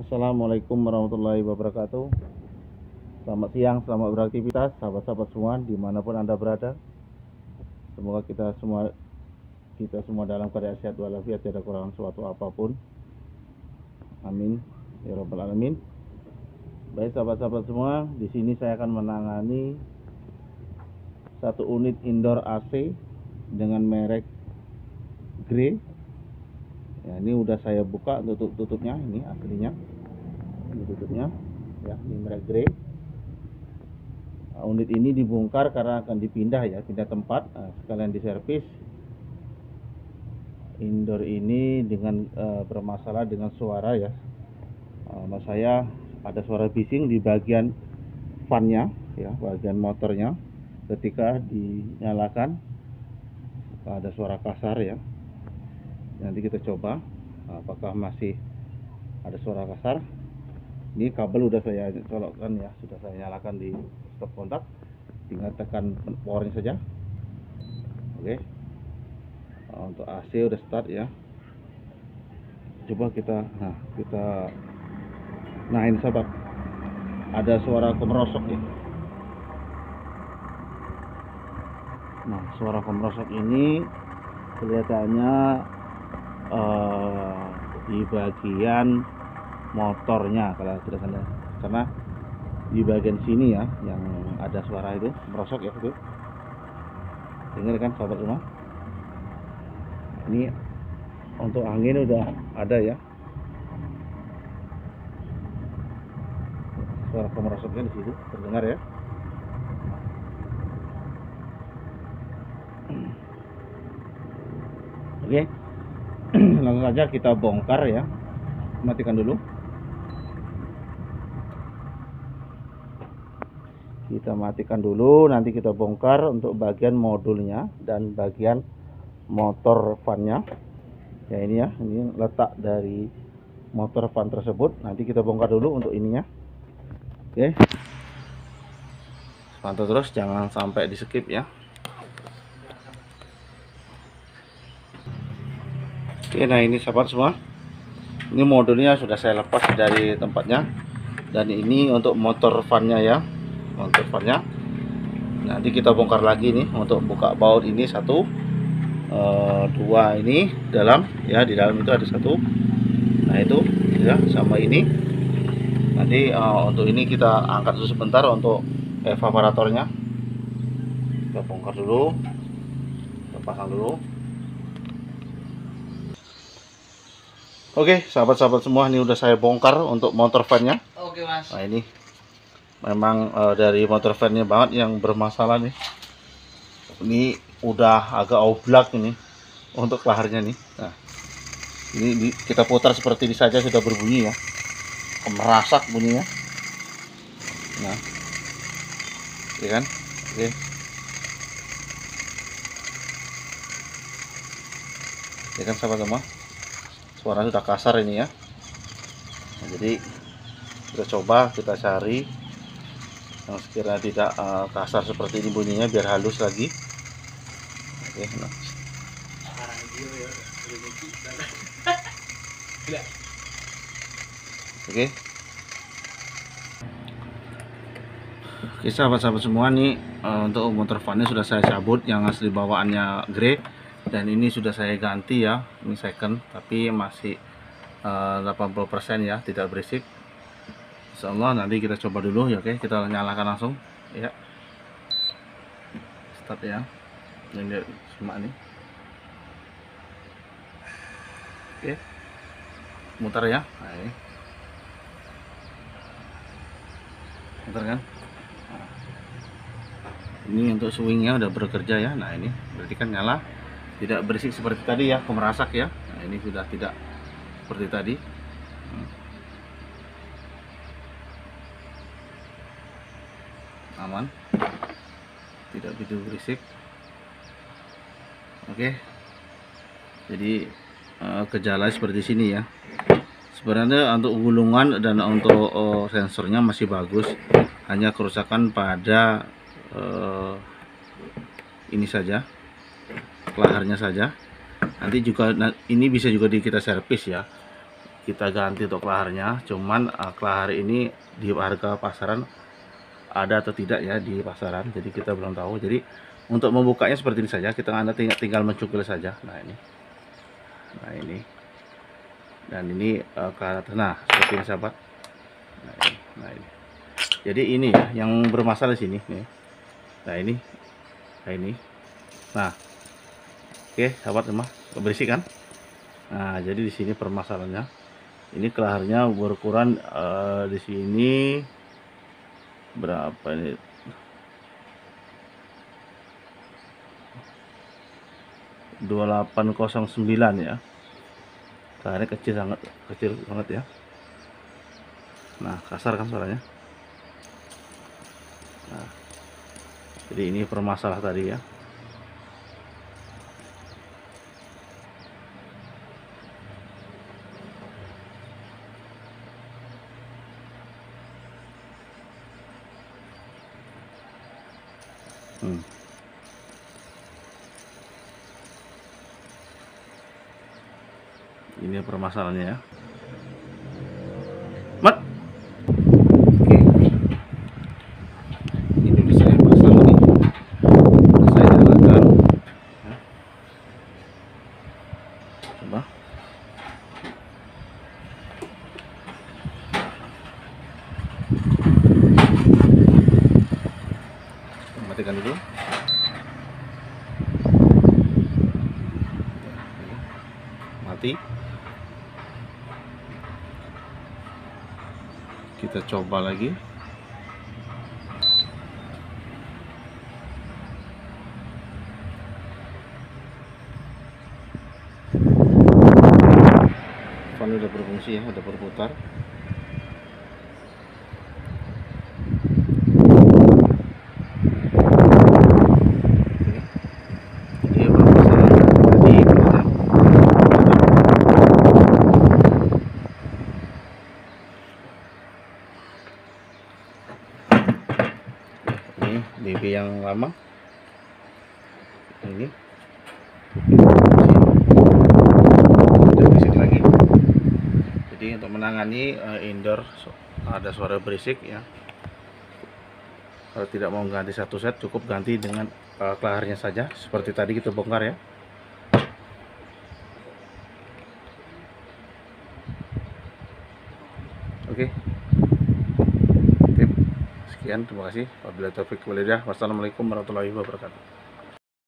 Assalamualaikum warahmatullahi wabarakatuh. Selamat siang, selamat beraktivitas sahabat-sahabat semua dimanapun Anda berada. Semoga kita semua dalam keadaan sehat walafiat, tidak kekurangan suatu apapun. Amin ya rabbal alamin. Baik sahabat-sahabat semua, di sini saya akan menangani satu unit indoor AC dengan merek Grey. Ya, ini udah saya buka tutupnya, ini aslinya. Ini tutupnya. Ya, ini merek Grey. Nah, unit ini dibongkar karena akan dipindah ya, pindah tempat. Nah, sekalian diservis. Indoor ini dengan bermasalah dengan suara ya. Mas saya ada suara bising di bagian fan-nya ya, bagian motornya. Ketika dinyalakan ada suara kasar ya. Nanti kita coba apakah masih ada suara kasar. Ini kabel udah saya colokkan ya, sudah saya nyalakan di stop kontak, tinggal tekan powernya saja. Oke. Untuk AC udah start ya. Coba kita nah ini sahabat, ada suara kemerosok ya. Nah, suara kemerosok ini kelihatannya di bagian motornya kalau tidak salah, karena di bagian sini ya yang ada suara itu merosok ya, itu dengar kan sahabat semua. Ini untuk angin udah ada ya, suara kemerosoknya di situ terdengar ya. Oke. Langsung saja kita bongkar ya. Matikan dulu. Kita matikan dulu, nanti kita bongkar untuk bagian modulnya dan bagian motor fan-nya. Ya ini ya, ini letak dari motor fan tersebut. Nanti kita bongkar dulu untuk ininya. Oke. Pantau terus, jangan sampai di skip ya. Oke, nah ini sahabat semua, ini modulnya sudah saya lepas dari tempatnya, dan ini untuk motor fan-nya ya, motor fan-nya. Nanti kita bongkar lagi nih untuk buka baut ini satu, dua ini dalam ya, di dalam itu ada satu. Nah itu ya, sama ini. Nanti untuk ini kita angkat dulu sebentar untuk evaporatornya. Kita bongkar dulu, kita pasang dulu. Oke, sahabat-sahabat semua, ini udah saya bongkar untuk motor fan-nya. Oke, Mas. Nah, ini memang dari motor fan-nya banget yang bermasalah nih. Ini udah agak oblak ini untuk laharnya nih. Nah, ini kita putar seperti ini saja sudah berbunyi ya. Kemerasak bunyinya. Nah, ya kan? Oke. Ya kan sahabat semua? Suara sudah kasar ini ya. Nah, jadi kita coba kita cari yang sekiranya tidak kasar seperti ini bunyinya, biar halus lagi. Oke, nah. Oke. Oke sahabat-sahabat semua, nih untuk motor fan-nya sudah saya cabut, yang asli bawaannya Grey. Dan ini sudah saya ganti ya, ini second, tapi masih 80% ya, tidak berisik. Insyaallah nanti kita coba dulu ya. Oke, kita nyalakan langsung ya, start ya, ini semua nih. Oke, muter ya. Nah, muter kan. Nah, ini untuk swingnya udah bekerja ya. Nah ini berarti kan nyala, tidak berisik seperti tadi ya, kemerasak ya. Nah ini sudah tidak seperti tadi. Aman, tidak begitu berisik. Oke, jadi gejala seperti sini ya. Sebenarnya untuk gulungan dan untuk sensornya masih bagus, hanya kerusakan pada ini saja, laharnya saja. Nanti juga ini bisa juga kita servis ya. kita ganti untuk kelaharnya. Cuman kelahar ini di harga pasaran ada atau tidak ya di pasaran, jadi kita belum tahu. Jadi untuk membukanya seperti ini saja, kita tinggal mencukil saja. Nah ini dan ini kelahar. Nah seperti ini sahabat. Nah ini jadi ini ya yang bermasalah di sini nih. Nah oke sahabat, semua berisik kan. Nah jadi di sini permasalahannya, ini kelaharnya berukuran di sini berapa ini, 2809 ya. Kelaharnya kecil banget ya. Nah kasar kan suaranya. Nah jadi ini permasalahan tadi ya. Ini permasalahannya ya. Mat. Oke. Ini bisa saya pasang ini. Saya nyalakan. Ya. Coba. Matikan dulu. Mati. Kita coba lagi. Fan udah berfungsi ya, udah berputar. BB yang lama ini udah berisik lagi. Jadi untuk menangani indoor ada suara berisik ya, kalau tidak mau ganti satu set, cukup ganti dengan kelaharnya saja seperti tadi kita bongkar ya. Oke. Sekian, terima kasih. Wabillahi taufiq wal hidayah. Wassalamualaikum warahmatullahi wabarakatuh.